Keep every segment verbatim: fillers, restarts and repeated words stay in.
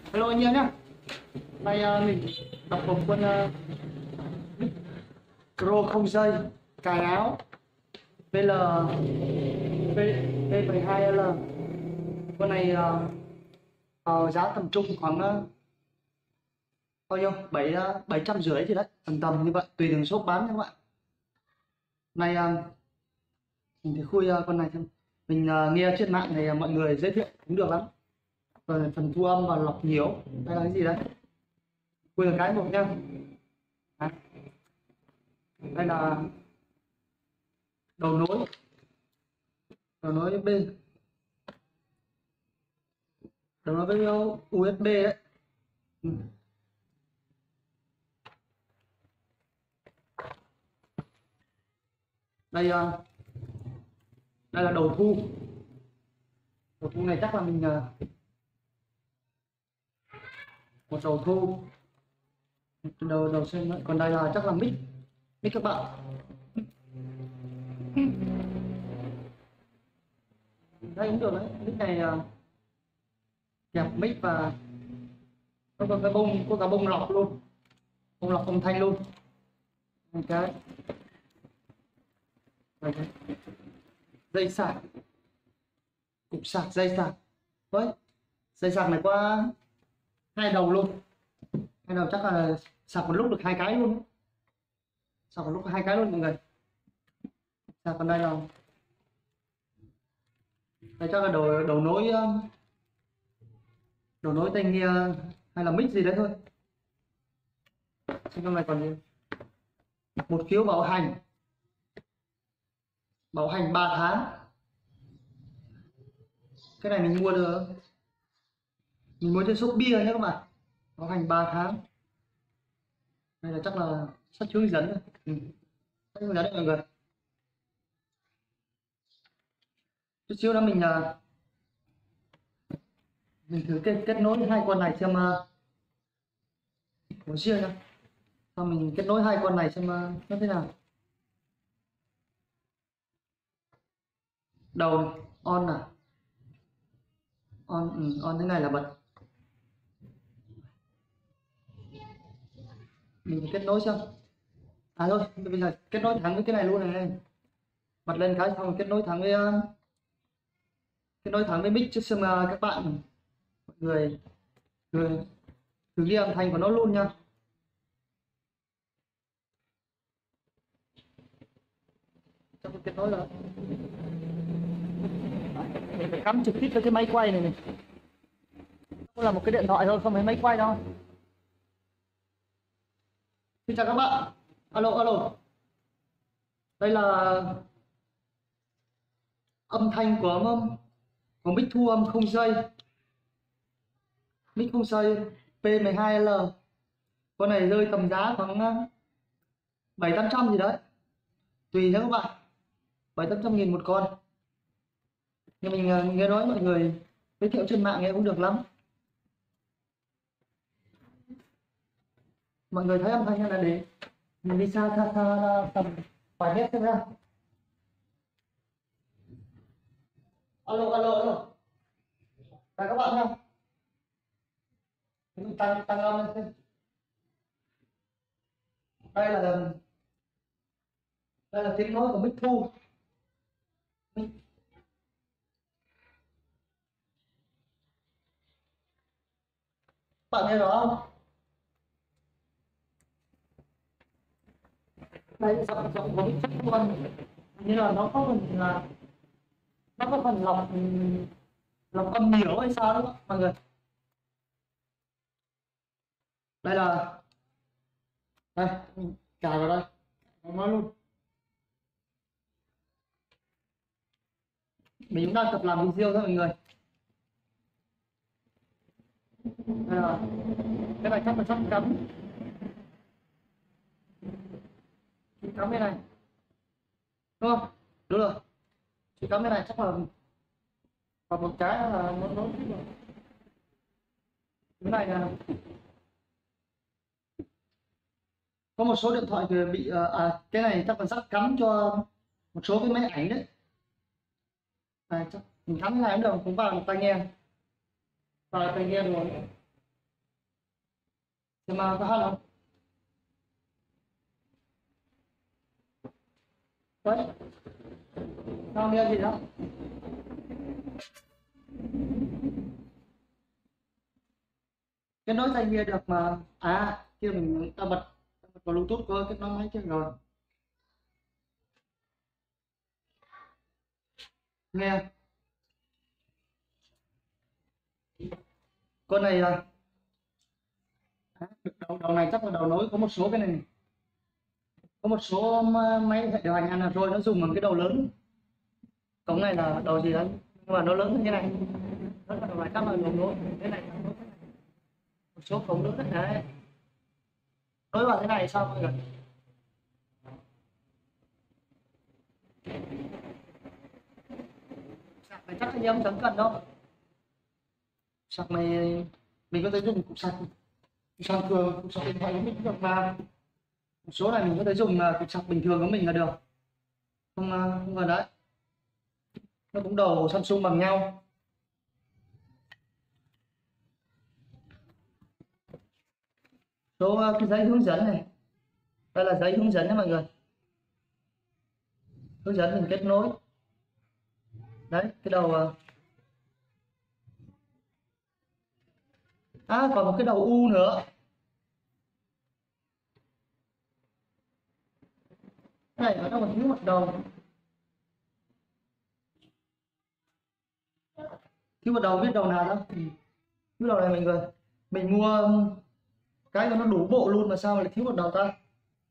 Hello anh em nhé. Nay uh, mình đọc một con uh, Pro không dây cài áo vê lờ V mười hai L. Con này uh, uh, giá tầm trung khoảng uh, bao nhiêu bảy uh, bảy trăm rưỡi thì đấy, tầm tầm như vậy, tùy từng shop bán các bạn. Này uh, mình thì khui uh, con này xem, mình uh, nghe trên mạng này uh, mọi người giới thiệu cũng được lắm. Rồi phần thu âm và lọc nhiễu, đây là cái gì đấy, khui là cái một nha. Đấy. Đây là đầu nối đầu nối u ét bê, đầu nối với u ét bê đấy. Ừ. Đây uh, đây là đầu thu. Đầu thu này chắc là mình uh, một đầu thu đầu đầu xem nữa. Còn đây là chắc là mic mic các bạn. Đây cũng được đấy, mic này uh, kẹp mic và có có cái bông có cả bông lọc luôn, bông lọc âm thanh luôn. Một cái dây sạc, cục sạc dây sạc. Đấy, dây sạc này qua hai đầu luôn, hai đầu chắc là sạc một lúc được hai cái luôn, sạc một lúc hai cái luôn mọi người. Sạc còn đây là đây chắc là đầu đầu nối đầu nối tai nghe hay là mic gì đấy thôi. Trong này còn một phiếu bảo hành, bảo hành ba tháng. Cái này mình mua được, mình mua trên Shopee nhé các bạn, bảo hành ba tháng. Đây là chắc là sách hướng dẫn rồi. Ừ. Sách hướng dẫn đấy mọi người. Chút xíu đó mình mình thử kết, kết nối hai con này xem của riêng nha. Xong mình kết nối hai con này xem nó thế nào. Đầu on à, on ừ, on thế này là bật. Mình kết nối xem. À thôi, bây giờ kết nối thẳng với cái này luôn này. Bật lên cái xong kết nối thẳng với kết nối thẳng với mic cho xem các bạn mọi người người thử ghi âm thanh của nó luôn nha. Trong kết nối là phải cắm trực tiếp cho cái máy quay này này. Không là một cái điện thoại thôi, không phải máy quay đâu. Xin chào các bạn. Alo alo. Đây là âm thanh của của mic thu âm không dây, mic không dây P mười hai L. Con này rơi tầm giá khoảng bảy tám trăm gì đấy, tùy nhé các bạn, bảy tám trăm nghìn một con. Nhưng mình nghe nói mọi người giới thiệu trên mạng nghe cũng được lắm. Mọi người thấy âm thanh là để mình đi xa xa xa tầm vài mét xem ra. Alo alo alo. Chào các bạn nha. Mình tăng tăng âm lên xem. Đây là đây là tiếng nói của mic thu. Mic. Bạn nghe rõ không? Đây giọng giọng của mic chắc luôn. Như là nó có phần là nó có phần lọc lọc âm nhiều hay sao đó mọi người. Đây là đây, cài vào đây nói luôn. Mình cũng đang tập làm video thôi mọi người. Đây là cái này chắc là sắp cắm cắm cái này đúng không? Đúng rồi, chỉ cắm cái này chắc là còn một cái là nó nối tiếp rồi. Cái này là có một số điện thoại thì bị à, cái này chắc là sắp cắm cho một số cái máy ảnh đấy. Này chắc mình cắm cái này cũng được, cũng vào một tai nghe, vào tai nghe rồi. thì mà có hát không? Đấy, nó nghe gì đó. Cái nối tai nghe được mà. À, kia mình ta bật, ta bật vào Bluetooth có kết nối máy chưa rồi. Nghe. Con này à, đầu đầu này chắc là đầu nối có một số cái này, có một số máy hệ điều hành Android nó dùng bằng cái đầu lớn. Cổng này là đầu gì đấy nhưng mà nó lớn như thế này, nó là đầu này chắc là đầu nối cái này, một số cổng lớn thế này nối vào thế này sao mọi người. Sạc này chắc là em chẳng cần đâu. Sạc này mình có thể dùng cục sạc, cục sạc thường, cục sạc điện thoại của mình cũng được mà. Một số này mình có thể dùng là cục sạc bình thường của mình là được, không không cần đấy. Nó cũng đầu Samsung bằng nhau. Số cái giấy hướng dẫn này, đây là giấy hướng dẫn đấy mọi người, hướng dẫn mình kết nối. Đấy cái đầu à, còn một cái đầu U nữa. Cái này nó còn thiếu một đầu, thiếu một đầu, biết đầu nào đâu. Thiếu đầu này mình rồi, mình mua cái nó đủ bộ luôn mà sao lại thiếu một đầu ta.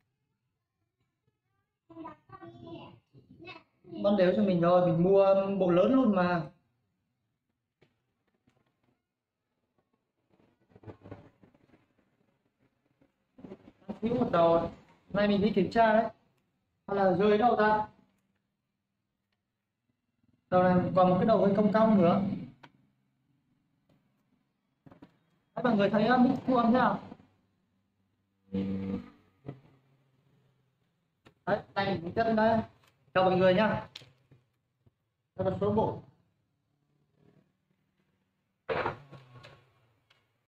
Con đều cho mình rồi, mình mua bộ lớn luôn mà. Thiếu một đầu này, mình đi kiểm tra đấy, hay là rơi đâu ta. Đầu này còn một cái đầu hơi cong cong nữa. Các bạn người thấy mic thu âm thế nào? Đấy, tay mình chất lên đây. Chào mọi người nhá. Đây là số bộ.